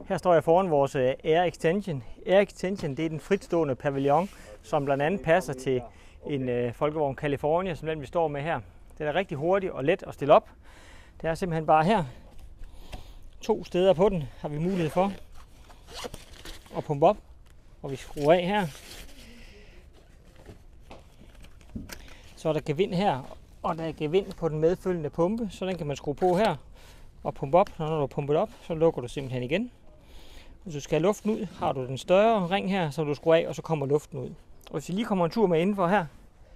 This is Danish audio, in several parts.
Her står jeg foran vores Air Extension. Air Extension, det er den fritstående pavillon, som blandt andet passer til en folkevogn California, som den vi står med her. Den er rigtig hurtig og let at stille op. Det er simpelthen bare her. 2 steder på den har vi mulighed for at pumpe op, og vi skruer af her. Så er der gevind her, og der er gevind på den medfølgende pumpe, så den kan man skrue på her og pumpe op. Når du har pumpet op, så lukker du simpelthen igen. Hvis du skal have luften ud, har du den større ring her, så du skruer af, og så kommer luften ud. Og hvis vi lige kommer en tur med indenfor her,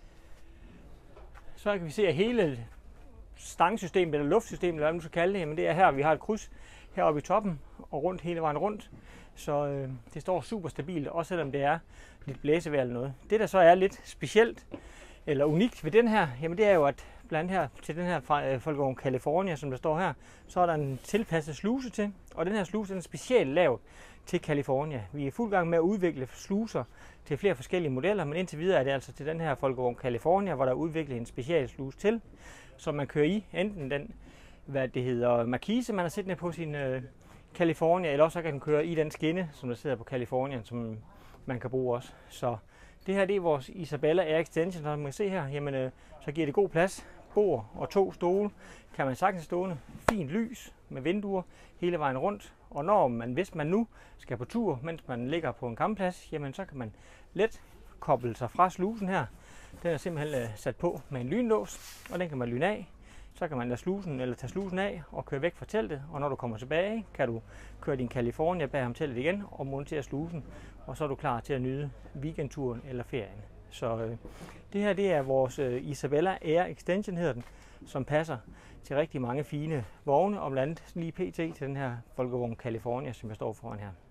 så kan vi se, at hele stangsystemet eller luftsystemet, eller hvad man skal kalde det, jamen det er her, vi har et kryds heroppe i toppen og rundt hele vejen rundt. Så det står super stabilt, også selvom det er lidt blæsevejr eller noget. Det der så er lidt specielt eller unikt ved den her, jamen det er jo, at blandt her til den her folkevogn California, som der står her, så er der en tilpasset sluse til, og den her sluse er specielt lavet til California. Vi er i fuld gang med at udvikle sluser til flere forskellige modeller, men indtil videre er det altså til den her folkevogn California, hvor der er udviklet en specialsluse til, som man kører i, enten den, hvad det hedder, markise, man har siddende på sin California, eller også så kan den køre i den skinne, som der sidder på Californien, som man kan bruge også. Så det her det er vores Isabella Air Extension, som man kan se her, jamen så giver det god plads. Bord og 2 stole kan man sagtens stående. Fint lys med vinduer hele vejen rundt. Og hvis man nu skal på tur, mens man ligger på en campingplads, jamen så kan man let koble sig fra slusen her. Den er simpelthen sat på med en lynlås, og den kan man lyne af. Så kan man tage slusen af og køre væk fra teltet, og når du kommer tilbage, kan du køre din California bag ham teltet igen og montere slusen, og så er du klar til at nyde weekendturen eller ferien. Så det her det er vores Isabella Air Extension hedder den, som passer til rigtig mange fine vogne, og blandt andet lige pt. til den her folkevogn California, som jeg står foran her.